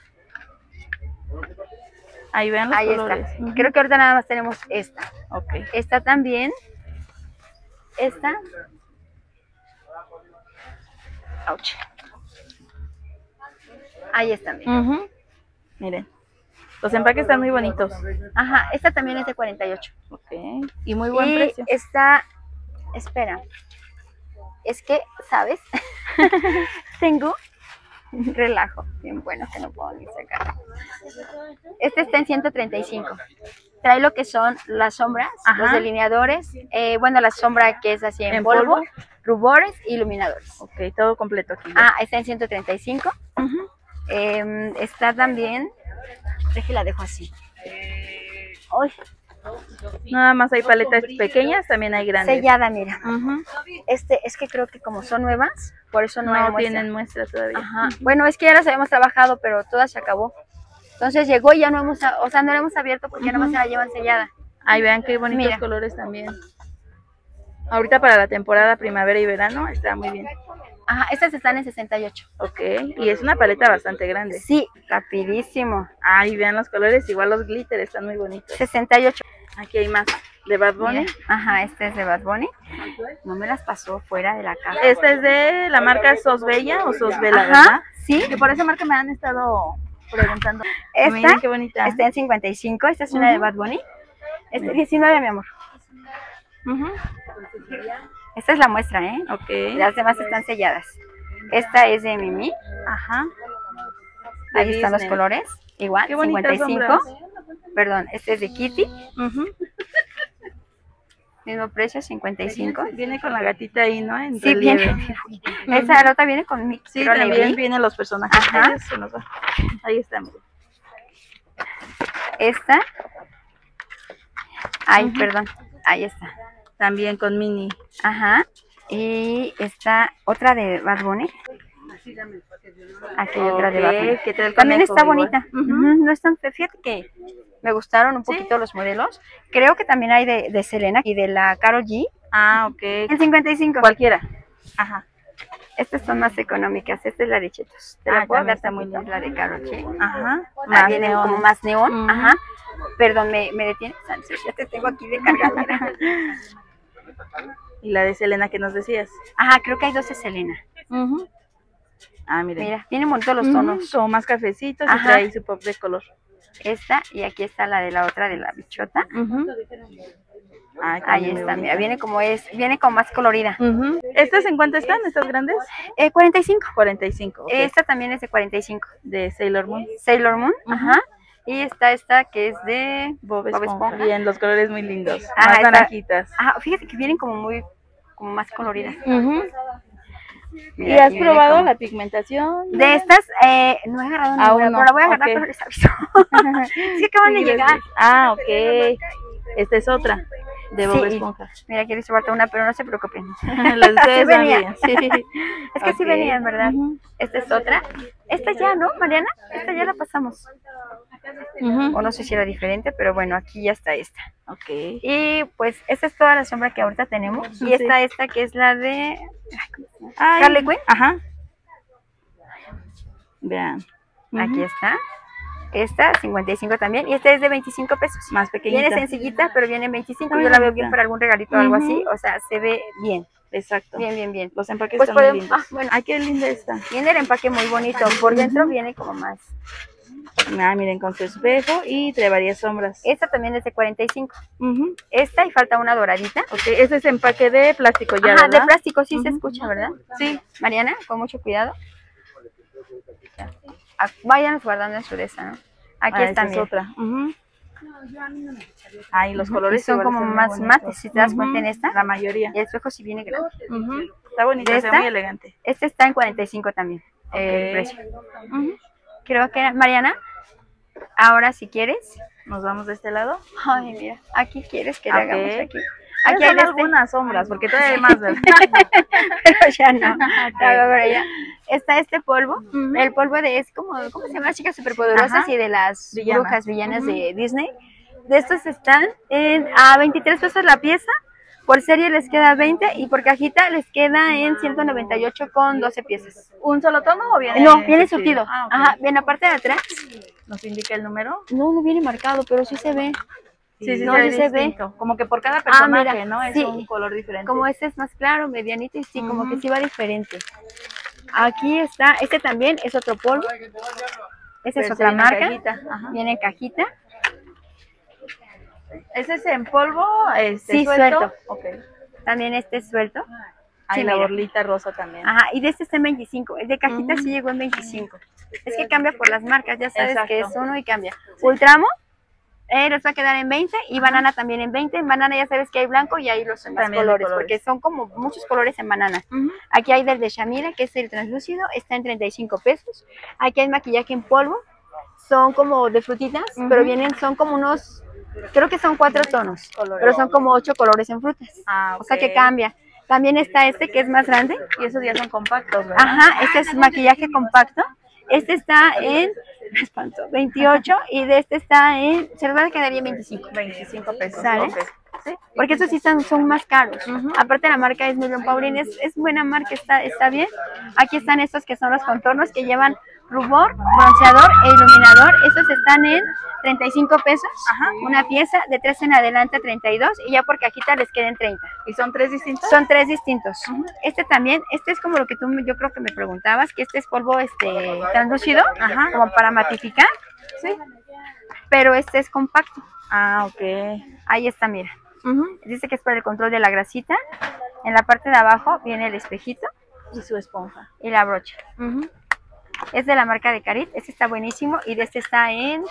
Ahí vean los colores. Está. Creo que ahorita nada más tenemos esta. Ok. Esta también. Esta. Ouch. Ahí está. Miren. Los empaques están muy bonitos. Esta también es de 48. Ok. Y muy buen precio. Esta, espera. Es que, ¿sabes? Tengo un relajo bien bueno que no puedo ni sacar. Este está en 135. Trae lo que son las sombras, los delineadores, la sombra que es así en polvo, rubores y iluminadores. Ok, todo completo aquí. Está en 135. Está también, la dejo así. Nada más hay paletas pequeñas, también hay grandes. Sellada, mira. Es que creo que como son nuevas, por eso no tienen muestra todavía. Bueno, es que ya las habíamos trabajado, pero todas se acabó. Entonces llegó y ya no hemos, no la hemos abierto porque ya nomás se la llevan sellada. Vean qué bonitos colores también. Ahorita para la temporada primavera y verano está muy bien. Estas están en 68. Ok, y es una paleta bastante grande. Sí, rapidísimo. Vean los colores, igual los glitter están muy bonitos. 68. Aquí hay más de Bad Bunny. Este es de Bad Bunny. No me las pasó fuera de la caja. Esta es de la marca Sos Bella o Sos Bella, ¿verdad? Sí. Que por esa marca me han estado preguntando. Miren qué bonita. Está en 55. Esta es una de Bad Bunny. Esta es 19, mi amor. Esta es la muestra, Ok. Las demás están selladas. Esta es de Mimi. Ahí están los colores. Igual, qué 55. Sombras. Perdón, este es de Kitty. Mismo precio, 55. Viene con la gatita ahí, ¿no? En sí, relieve. Viene. Esa nota viene con Mickey. Sí, también vienen los personajes. Ahí está. Esta. Perdón. Ahí está. También con Minnie. Y esta otra de Bad Bunny. Aquí hay otra de Batman. ¿Qué tal el También conejo? está Igual. bonita. No es tan fea. Fíjate que me gustaron un poquito los modelos. Creo que también hay de Selena y de la Karol G. Ah, ok. En 55. Cualquiera. Ajá. Estas son más económicas. Esta es la de Chetos. Te la puedo también dar está muy también, linda. la de Karol G. Ajá. Más viene como más neón. Ujú. Ajá. Perdón, me detienes. Ya te tengo aquí de cargadera. Y la de Selena que nos decías. Ajá, creo que hay dos de Selena. Ah, miren. Mira, vienen bonitos los tonos. Como más cafecitos y Ajá. trae su pop de color. Esta, y aquí está la de la otra, de la bichota. Ay, Ahí está, mira, viene como más colorida. ¿Estas en cuánto están, estas grandes? 45. 45. Okay. Esta también es de 45. De Sailor Moon. Sailor Moon, ajá. Y está esta que es de Bob Esponja. Bien, los colores muy lindos. Ajá, más naranjitas. Ajá, fíjate que vienen como más coloridas. Mira, ¿y has probado la pigmentación? De estas, no he agarrado ninguna, pero la voy a agarrar, pero les aviso. Es que acaban de llegar. Ah, ok. Esta es otra, de Bob Esponja. Mira, quiero llevarte una, pero no se preocupen. Las de ustedes venían. Sí. Es que sí venían, ¿verdad? Esta es otra. Esta ya, ¿no, Mariana? Esta ya la pasamos. O no sé si era diferente, pero bueno, aquí ya está esta. Ok. Y pues esta es toda la sombra que ahorita tenemos. Y esta que es la de Harley Quinn. Ajá. Vean. Aquí está. Esta, 55 también. Y esta es de 25 pesos. Más pequeñita. Viene sencillita, pero viene en 25. Yo la veo bien para algún regalito o algo así. O sea, se ve bien. Exacto. Bien. Los empaques pues están muy lindos. bueno. Ay, qué linda está. Viene el empaque muy bonito. Por dentro viene como más. Ah, miren, con su espejo y trae varias sombras. Esta también es de 45. Esta y falta una doradita. Ok, ese es empaque de plástico ya, Ajá, ¿verdad? de plástico, sí se escucha, ¿verdad? Sí. Mariana, con mucho cuidado. Váyanos guardando en su de esa, ¿no? Aquí está, esa es otra. Ay, los colores son como más mates, si te das cuenta en esta. La mayoría. Y el espejo sí viene grande. Está bonita, está muy elegante. Este está en 45 también, el precio. Creo que era, Mariana, ahora si quieres. Nos vamos de este lado. Ay, mira, aquí quieres que le hagamos aquí. Aquí hay algunas sombras, porque todavía hay más, ¿verdad? Pero ya no. Está este polvo. El polvo es como, ¿cómo se llama? Las chicas superpoderosas y de las brujas villanas de Disney. De estos están a 23 pesos la pieza. Por serie les queda 20 y por cajita les queda en 198 con 12 piezas. ¿Un solo tono o viene? No, viene surtido. Ajá, bien, aparte de atrás. ¿Nos indica el número? No viene marcado, pero sí se ve. Sí, no, sí se ve. Como que por cada personaje, mira, ¿no? Es un color diferente. Como este es más claro, medianito y sí, como que sí va diferente. Aquí está, este también es otro polvo. Esta es otra marca. Viene en cajita. ¿Ese es en polvo? Sí, suelto. Okay. También este es suelto. Sí, la borlita rosa también. Ajá, y de este está en 25. El de cajita sí llegó en 25. Es que cambia por las marcas, ya sabes que es uno y cambia. Ultramo les va a quedar en 20 y banana también en 20. En banana ya sabes que hay blanco y hay los demás colores, porque son como muchos colores en banana. Aquí hay del de Shamira, que es el translúcido, está en 35 pesos. Aquí hay maquillaje en polvo, son como de frutitas, pero son como unos, creo que son 4 tonos, pero son como 8 colores en frutas. O sea que cambia. También está este que es más grande. Y esos ya son compactos, ¿verdad? Ajá, este es maquillaje compacto. Este está en 28 y de este está en, se les va a quedar en 25. 25 pesos. ¿Sale? ¿Sí? Porque estos sí son más caros. Aparte la marca es Million Pauline, es buena marca, está bien. Aquí están estos que son los contornos que llevan rubor, bronceador e iluminador. Estos están en 35 pesos, una pieza, de 3 en adelante 32 y ya por cajita les queden 30. ¿Y son 3 distintos? Son 3 distintos. Este también, este es como lo que tú yo creo que me preguntabas, que este es polvo translúcido, como para matificar, ¿sí? Pero este es compacto. Ah, ok. Ahí está, mira. Dice que es para el control de la grasita. En la parte de abajo viene el espejito. Y su esponja. Y la brocha. Es de la marca de Carit. Este está buenísimo y de este está en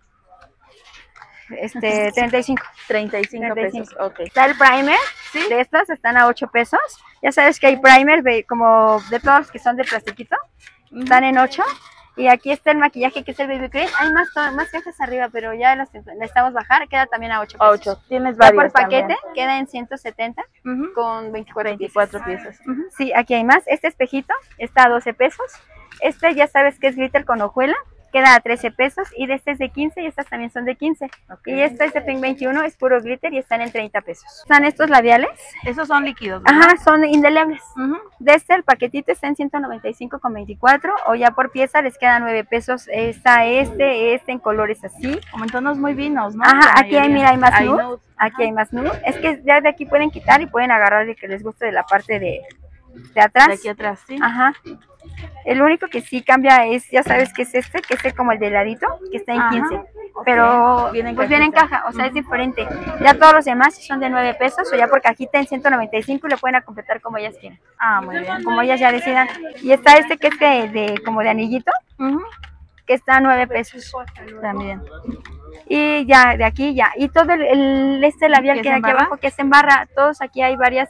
35. 35 pesos. Okay. Está el primer. ¿Sí? De estos están a 8 pesos. Ya sabes que hay primer como de todos los que son de plastiquito. Están en 8. Y aquí está el maquillaje que es el Baby Cream. Hay más cajas arriba, pero ya las necesitamos bajar. Queda también a 8 pesos. 8. Tienes varios por paquete también. queda en 170 con 24 piezas. Sí, aquí hay más. Este espejito está a 12 pesos. Este ya sabes que es glitter con hojuela. Queda a 13 pesos y de este es de 15 y estas también son de 15. Y este es de Pink 21, es puro glitter y están en 30 pesos. Están estos labiales. Esos son líquidos, ¿verdad? Ajá, son indelebles. De este el paquetito está en 195,24 o ya por pieza les queda 9 pesos. Está este en colores así. Como en tonos muy vinos, ¿no? Ajá, aquí hay, mira, hay más nude. Aquí hay más nude. Es que ya de aquí pueden quitar y pueden agarrar el que les guste de la parte de atrás. De aquí atrás, sí. Ajá. El único que sí cambia es, ya sabes que es este, que es como el de ladito, que está en 15. Pero viene en caja, o sea, es diferente. Ya todos los demás son de 9 pesos o ya por cajita en 195 y le pueden completar como ellas quieran. Ah, muy bien. Como ellas ya decidan. Y está este que es como de anillito, que está a 9 pesos. También. Y ya, de aquí ya. Y todo este labial que hay aquí abajo, que es en barra, todos aquí hay varias,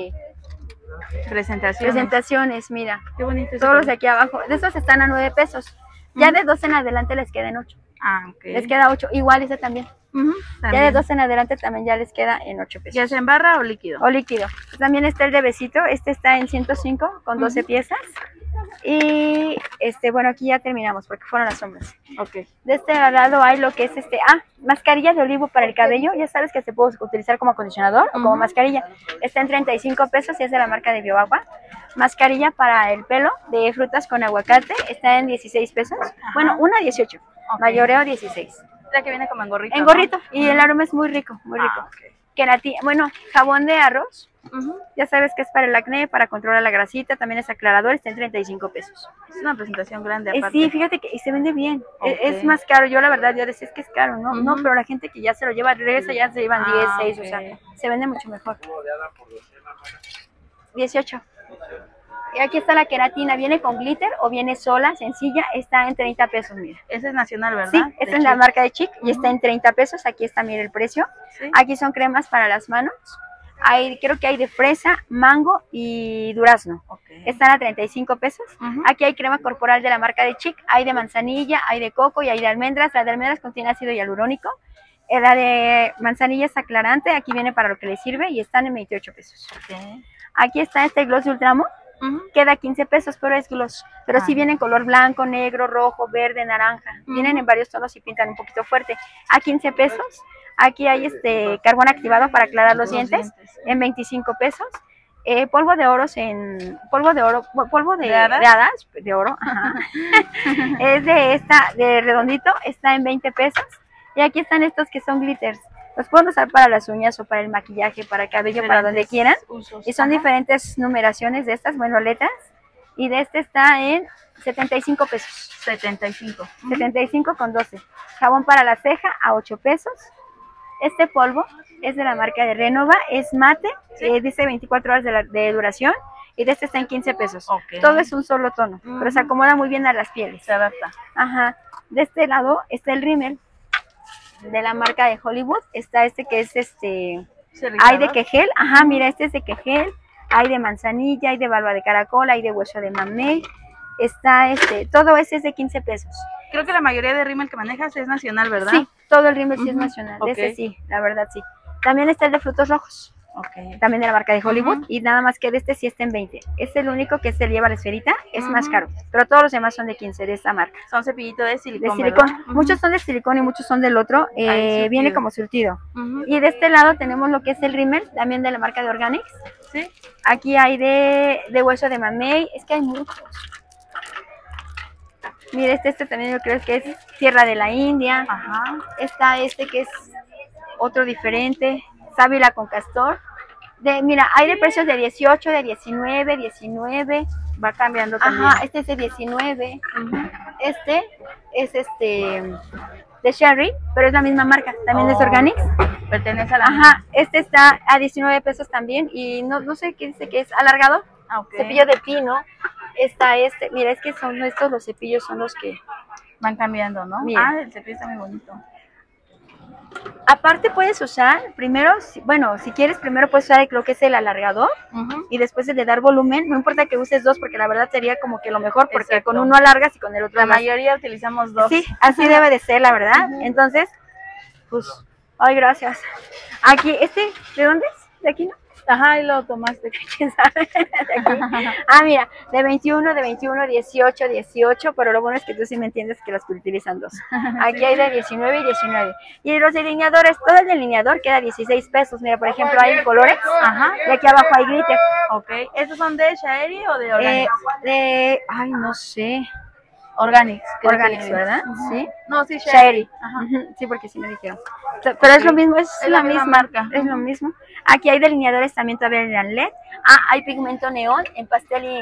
presentaciones, mira. Qué bonito. Todos los de aquí abajo. De esos están a 9 pesos. Ya de 12 en adelante les quedan 8. Ah, ok. Les queda 8. Igual ese también. Ya de 12 en adelante también ya les queda en 8 pesos. ¿Ya sea en barra o líquido? O líquido. También está el de besito. Este está en 105 con 12 piezas. Y bueno, aquí ya terminamos porque fueron las sombras. Ok. De este lado hay lo que es mascarilla de olivo para el cabello. Ya sabes que se puede utilizar como acondicionador o como mascarilla. Está en 35 pesos y es de la marca de Bioagua. Mascarilla para el pelo de frutas con aguacate está en 16 pesos. Bueno, una 18. Mayoreo 16. La que viene como en gorrito. En gorrito. Y el aroma es muy rico, muy rico. Bueno, jabón de arroz. Ya sabes que es para el acné, para controlar la grasita, también es aclarador, está en 35 pesos. Es una presentación grande aparte. Sí, fíjate que se vende bien. Es más caro, yo la verdad ya decía que es caro, ¿no? No, pero la gente que ya se lo lleva, regresa, ya se llevan 10, 6, o sea, se vende mucho mejor. 18. Y aquí está la queratina, viene con glitter o viene sola, sencilla, está en 30 pesos, mira. Ese es nacional, ¿verdad? Sí, esta es la marca de Chic y está en 30 pesos, aquí está, mira el precio. ¿Sí? Aquí son cremas para las manos. Creo que hay de fresa, mango y durazno. Están a 35 pesos. Aquí hay crema corporal de la marca de Chic. Hay de manzanilla, hay de coco y hay de almendras. La de almendras contiene ácido hialurónico. La de manzanilla es aclarante. Aquí viene para lo que le sirve y están en 28 pesos. Aquí está este gloss de Ultramo. Queda 15 pesos, pero es gloss. Pero sí viene en color blanco, negro, rojo, verde, naranja. Vienen en varios tonos y pintan un poquito fuerte. A 15 pesos. Aquí hay carbón activado para aclarar los dientes en 25 pesos. Polvo de hadas de oro. Es de redondito, está en 20 pesos. Y aquí están estos que son glitters. Los pueden usar para las uñas o para el maquillaje, para el cabello, para donde quieran. Y son diferentes numeraciones de estas, bueno, letras. Y de este está en 75 pesos. 75 con 12. Jabón para la ceja a 8 pesos. Este polvo es de la marca de Renova, es mate, dice 24 horas de duración y de este está en 15 pesos. Todo es un solo tono, pero se acomoda muy bien a las pieles. Se adapta. Ajá. De este lado está el rímel de la marca de Hollywood, está que es hay de quejel, mira, este es de quejel, hay de manzanilla, hay de barba de caracol, hay de hueso de mamey, está todo ese es de 15 pesos. Creo que la mayoría de rímel que manejas es nacional, ¿verdad? Sí, todo el rímel sí es nacional, ese sí, la verdad sí. También está el de frutos rojos, también de la marca de Hollywood, y nada más que de este sí está en 20. Es el único que se lleva la esferita, es más caro, pero todos los demás son de 15 de esta marca. Son cepillitos de silicón, Muchos son de silicón y muchos son del otro, viene como surtido. Y de este lado tenemos lo que es el rímel, también de la marca de Organics. ¿Sí? Aquí hay de hueso de mamey, es que hay muchos. Mira, este también yo creo que es Tierra de la India. Está que es otro diferente, sábila con castor. Mira, hay de precios de 18, de 19. Va cambiando también. Este es de 19. Este es de Sherry, pero es la misma marca, también es Organics. Pertenece a la este está a 19 pesos también y no sé qué dice que es alargado. Cepillo de pino. Está mira, es que son los cepillos son los que van cambiando, ¿no? Mira. El cepillo está muy bonito. Aparte puedes usar, primero, bueno, si quieres, primero puedes usar lo que es el alargador y después el de dar volumen. No importa que uses dos porque la verdad sería como que lo mejor porque con uno alargas y con el otro la mayoría utilizamos dos. Sí, así debe de ser, la verdad. Entonces, pues, ay, gracias. Aquí, ¿de dónde es? ¿De aquí no? Ajá, y lo tomaste. ¿Quién sabe? De aquí. Ah, mira, de 21, 18, 18, pero lo bueno es que tú sí me entiendes que los que utilizan dos. Aquí hay de 19 y 19. Y los delineadores, todo el delineador queda 16 pesos. Mira, por ejemplo, hay colores. Ajá. Y aquí abajo hay glitter. Ok. ¿Estos son de Shaheri o de Organics? Ay, no sé. Organics. Organics, ¿verdad? Sí. No, sí, Shaheri. Sí, porque sí me dijeron. Pero es lo mismo, es la misma marca. Es lo mismo. Aquí hay delineadores también todavía en LED. Ah, hay pigmento neón en pastel y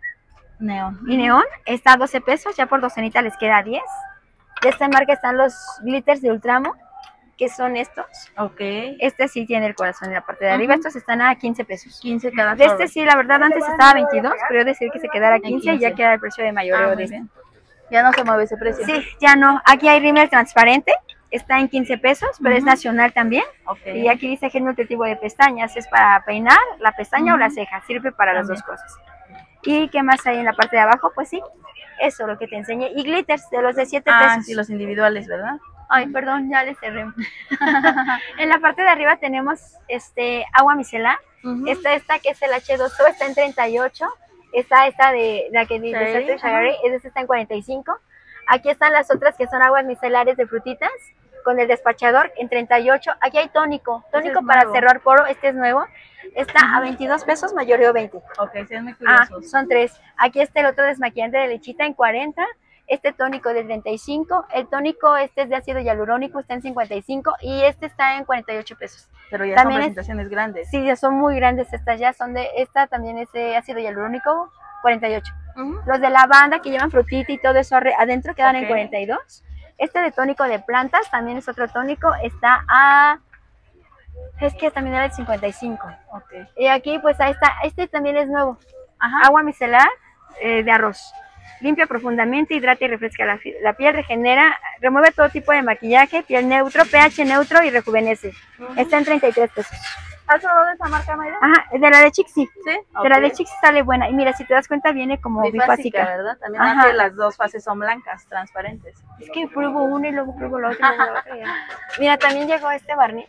neón. Está a 12 pesos, ya por docenita les queda 10. De esta marca están los glitters de Ultramo, que son estos. Ok. Este sí tiene el corazón en la parte de arriba. Estos están a 15 pesos. 15 cada De este sí, la verdad, antes estaba a 22, pero yo decidí que se quedara a 15 y ya queda el precio de mayoreo de este. Ya no se mueve ese precio. Sí, ya no. Aquí hay rímel transparente, está en 15 pesos, pero es nacional también. Y aquí dice gel nutritivo de pestañas, es para peinar la pestaña o la ceja, sirve para las dos cosas. ¿Y qué más hay en la parte de abajo? Pues sí, eso lo que te enseñé. Y glitters de los de 7 pesos. Sí, los individuales, ¿verdad? Ay, perdón, ya les cerré. En la parte de arriba tenemos agua micelar. Esta que es el H2O, está en 38. Esta de la que dice Shaheri, está en 45. Aquí están las otras que son aguas micelares de frutitas con el despachador en 38. Aquí hay tónico para cerrar poro, este es nuevo. Está a 22 pesos, mayoreo 20. Ok, sí, es muy curioso. Son 3. Aquí está el otro desmaquillante de lechita en 40. Este tónico de 35. El tónico es de ácido hialurónico, está en 55. Y este está en 48 pesos. Pero ya también son presentaciones grandes. Sí, ya son muy grandes estas. Esta también es de ácido hialurónico, 48. Los de lavanda que llevan frutita y todo eso adentro quedan en 42. Este de tónico de plantas también es otro tónico. Está a... Es que también era el 55. Y aquí pues ahí está. Este también es nuevo. Agua micelar de arroz. Limpia profundamente, hidrata y refresca la piel, regenera, remueve todo tipo de maquillaje, piel neutro, pH neutro y rejuvenece. Está en 33 pesos. ¿Has probado de esa marca, Mayra? Ajá, de la de Chixi. ¿Sí? De la de Chixi sale buena. Y mira, si te das cuenta, viene como bifásica, ¿verdad? También hace las dos fases son blancas, transparentes. Es que pruebo una y luego pruebo la otra. Mira, también llegó este barniz.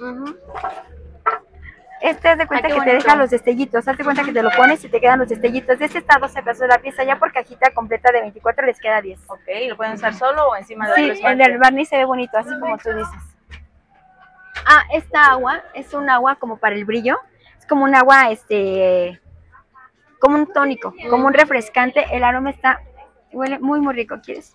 Este es de cuenta que te deja los destellitos. Haz de cuenta que te lo pones y te quedan los destellitos. De este está 12 pesos la pieza. Ya por cajita completa de 24 les queda 10. Ok, ¿lo pueden usar solo o encima de otro esmalte? Sí, el del barniz se ve bonito, así como tú dices. Esta agua es un agua como para el brillo. Es como un agua, como un tónico, como un refrescante. El aroma huele muy, muy rico. ¿Quieres?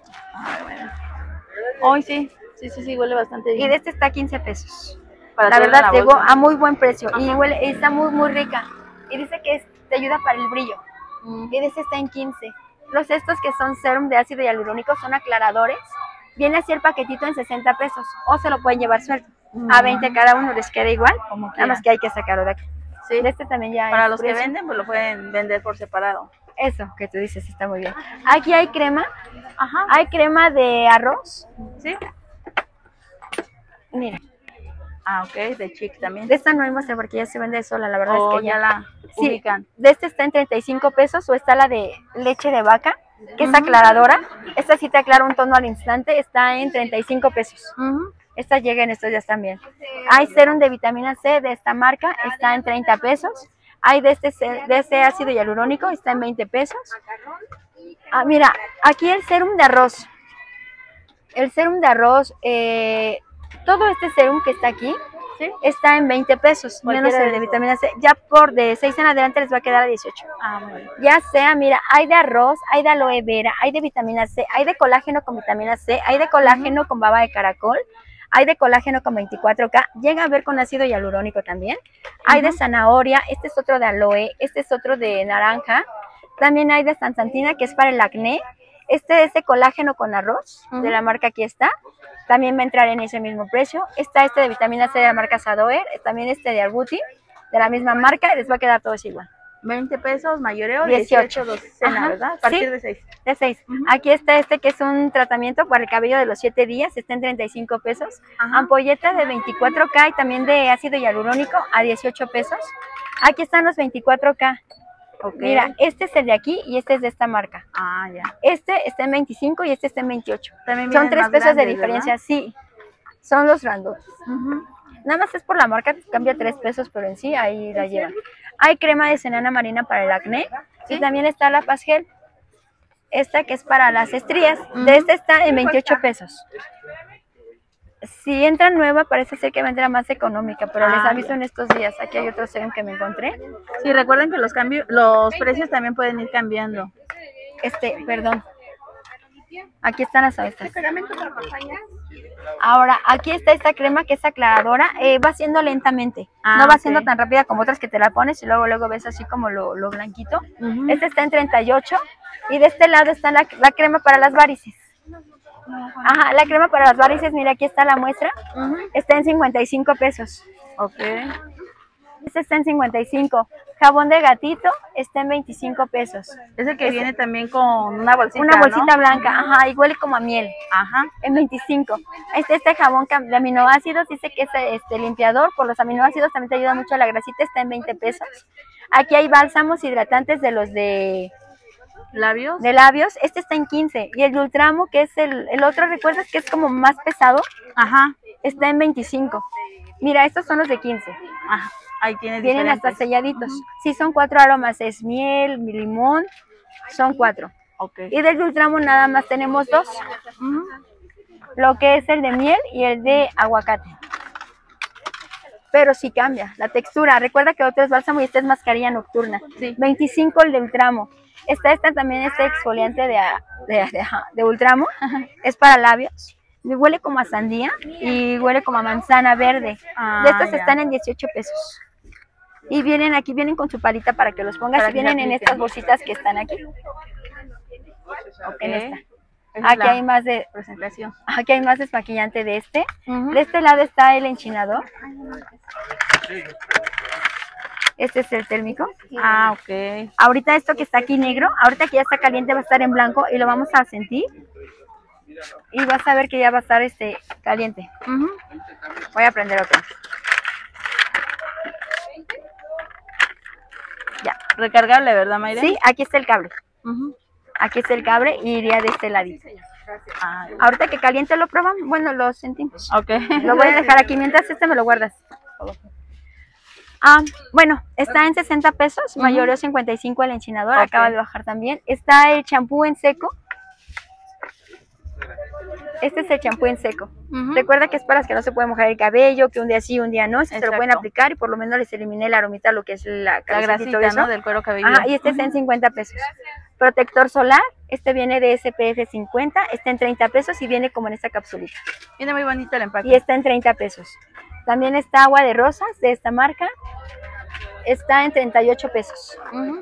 Hoy sí, huele bastante bien. Y de este está a 15 pesos. La verdad, llegó a muy buen precio. Y está muy, muy rica. Y dice que te ayuda para el brillo. Y de este está en 15. Estos que son serum de ácido hialurónico son aclaradores. Viene así el paquetito en 60 pesos. O se lo pueden llevar suelto. A 20 cada uno les queda igual. Nada más que hay que sacarlo de aquí. Sí. De este también ya para los que venden, pues lo pueden vender por separado. Eso que tú dices está muy bien. Aquí hay crema. Hay crema de arroz. Sí. Mira. Ok, de Chic también. De esta no hay muestra porque ya se vende sola, la verdad es que ya la ubican. De este está en 35 pesos o está la de leche de vaca, que es aclaradora. Esta sí te aclara un tono al instante, está en 35 pesos. Esta llega en estos días también. Hay serum de vitamina C de esta marca, está en 30 pesos. Hay de este ácido hialurónico, está en 20 pesos. Mira, aquí el serum de arroz. El serum de arroz, todo este serum que está aquí, está en 20 pesos, menos el de vitamina C. Ya por de 6 en adelante les va a quedar a 18. Bueno. Ya sea, mira, hay de arroz, hay de aloe vera, hay de vitamina C, hay de colágeno con vitamina C, hay de colágeno con baba de caracol, hay de colágeno con 24K, llega a ver con ácido hialurónico también. Hay de zanahoria, este es otro de aloe, este es otro de naranja. También hay de sansantina, que es para el acné. Este es de colágeno con arroz, de la marca Aquí Está. También va a entrar en ese mismo precio. Está este de vitamina C de la marca Sadoer, también este de Arbutin, de la misma marca, les va a quedar todos igual. 20 pesos, mayoreo, 18 docena, ¿verdad? A partir de 6. De 6. Aquí está este que es un tratamiento para el cabello de los 7 días, está en 35 pesos. Ampolleta de 24K y también de ácido hialurónico a 18 pesos. Aquí están los 24K. Mira, este es el de aquí y este es de esta marca. Ya. Este está en 25 y este está en 28. Son 3 pesos grandes, de diferencia, ¿verdad? Sí. Son los grandotes. Nada más es por la marca, cambia 3 pesos, pero en sí ahí la llevan. Hay crema de cenana marina para el acné. ¿Sí? Y también está la Paz Gel. Esta que es para las estrías. De esta está en 28 pesos. Si entra nueva, parece ser que vendrá más económica, pero les aviso en estos días. Aquí hay otro serum que me encontré. Sí, recuerden que los precios también pueden ir cambiando. Perdón. Aquí están las estas. Ahora, aquí está esta crema que es aclaradora. Va haciendo lentamente. No va haciendo tan rápida como otras que te la pones y luego ves así como lo blanquito. Este está en 38 y de este lado está la crema para las varices. La crema para las varices, mira, aquí está la muestra. Está en 55 pesos. Este está en 55. Jabón de gatito está en 25 pesos. Es el que viene también con una bolsita, una bolsita, ¿no? Blanca, y huele como a miel. En 25. Este jabón de aminoácidos, dice que es limpiador por los aminoácidos, también te ayuda mucho a la grasita, está en 20 pesos. Aquí hay bálsamos hidratantes de los de labios, este está en 15. Y el Ultramo, que es el otro, ¿recuerdas que es como más pesado? Está en 25. Mira, estos son los de 15. Ahí tienes vienen hasta selladitos. Sí, son 4 aromas, es miel, limón, son 4. Y del Ultramo nada más tenemos 2. Lo que es el de miel y el de aguacate. Pero sí cambia la textura. Recuerda que otro es bálsamo y esta es mascarilla nocturna. 25 el de Ultramo. Esta también es exfoliante de Ultramo. Es para labios. Huele como a sandía y huele como a manzana verde. De estos están en 18 pesos. Y vienen con su palita para que los pongas. Y vienen en estas bolsitas que están aquí. En esta. Aquí hay más de presentación. Aquí hay más desmaquillante de este. De este lado está el enchinador. Este es el térmico. Ahorita esto que está aquí negro, ahorita que ya está caliente va a estar en blanco y lo vamos a sentir. Y vas a ver que ya va a estar caliente. Voy a prender otro. Ya. Recargable, ¿verdad, Mayra? Sí, aquí está el cable. Aquí está el cable y iría de este ladito. Ahorita que caliente lo probamos, bueno, lo sentimos. Lo voy a dejar aquí mientras me lo guardas. Bueno, está en 60 pesos, mayoreo 55 el enchinador, acaba de bajar también. Está el champú en seco. Este es el champú en seco. Recuerda que es para las que no se puede mojar el cabello, que un día sí, un día no. Se lo pueden aplicar y por lo menos les elimine la aromita, lo que es la grasita, ¿no? Del cuero cabelludo. Y este está en 50 pesos. Protector solar, este viene de SPF 50, está en 30 pesos y viene como en esta capsulita. Viene muy bonito el empaque. Y está en 30 pesos. También está agua de rosas de esta marca. Está en 38 pesos.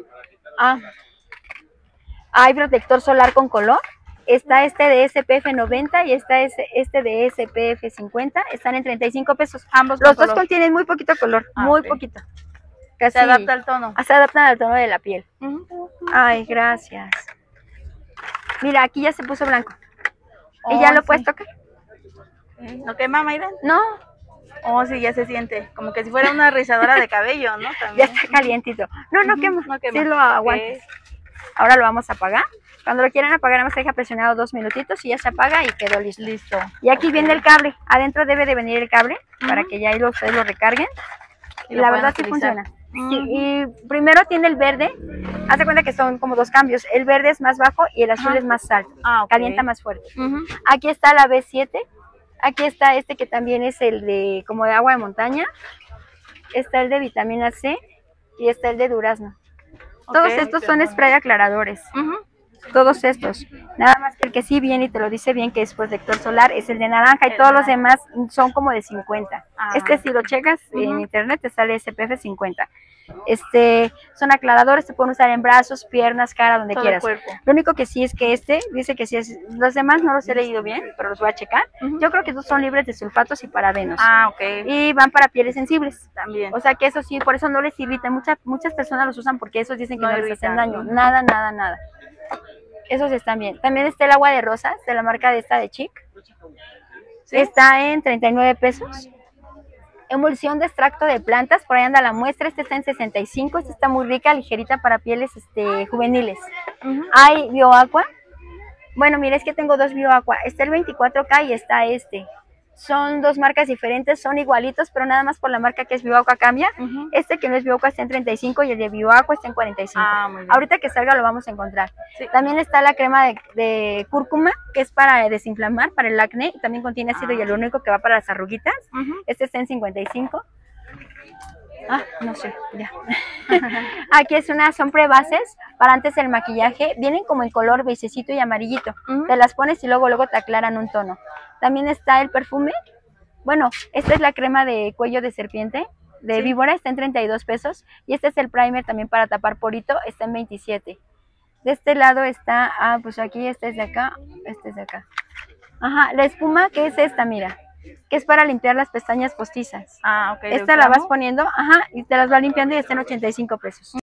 Hay protector solar con color. Está este de SPF 90 y está este de SPF 50. Están en 35 pesos. Ambos los dos contienen muy poquito color. Muy poquito. Casi se adapta al tono. Se adaptan al tono de la piel. Ay, gracias. Mira, aquí ya se puso blanco. ¿Y ya lo puedes tocar? ¿No quema, Mayra? No. Sí, ya se siente. Como que si fuera una rizadora de cabello, ¿no? También. Ya está calientito. No quema. Sí lo aguantes. Ahora lo vamos a apagar. Cuando lo quieran apagar, nada más deja presionado 2 minutitos y ya se apaga y quedó listo. Y aquí viene el cable. Adentro debe de venir el cable para que ya ustedes lo recarguen. Y la verdad sí funciona. Sí, y primero tiene el verde. Haz de cuenta que son como 2 cambios. El verde es más bajo y el azul es más alto. Calienta más fuerte. Aquí está la B7. Aquí está este que también es el de como de agua de montaña. Está el de vitamina C y está el de durazno. Todos estos son spray aclaradores. Todos estos. Nada más que el que sí viene y te lo dice bien que es protector solar es el de naranja y todos los demás son como de 50. Este si lo checas en internet te sale SPF 50. Son aclaradores, se pueden usar en brazos, piernas, cara, donde Todo quieras. el cuerpo. Lo único que sí es que dice que sí es, los demás no los he leído bien, pero los voy a checar. Yo creo que estos son libres de sulfatos y parabenos. Ah, ok. Y van para pieles sensibles. También. O sea que eso sí, por eso no les irrita. Muchas personas los usan porque esos dicen que no les hacen daño. ¿no? Nada, nada, nada. Esos están bien. También está el agua de rosas, de la marca de Chic. ¿Sí? Está en 39 pesos. Emulsión de extracto de plantas, por ahí anda la muestra, está en 65, esta está muy rica, ligerita para pieles juveniles. Hay BioAqua. Bueno, mira, es que tengo dos BioAqua. Está el 24K y está Son dos marcas diferentes, son igualitos, pero nada más por la marca que es BioAqua cambia. Que no es BioAqua está en 35 y el de BioAqua está en 45. Ahorita que salga lo vamos a encontrar. Sí. También está la crema de cúrcuma, que es para desinflamar, para el acné, y también contiene ácido hialurónico que va para las arruguitas. Este está en 55. No sé, ya. Aquí son prebases para antes del maquillaje. Vienen como en color beigecito y amarillito. Te las pones y luego te aclaran un tono. También está el perfume. Bueno, esta es la crema de cuello de serpiente de víbora, está en 32 pesos. Y este es el primer también para tapar porito, está en 27. De este lado está, pues aquí este es de acá, este es de acá. La espuma, que es esta, mira, que es para limpiar las pestañas postizas. Ok. Esta la vas poniendo, y te las va limpiando y está en 85 pesos.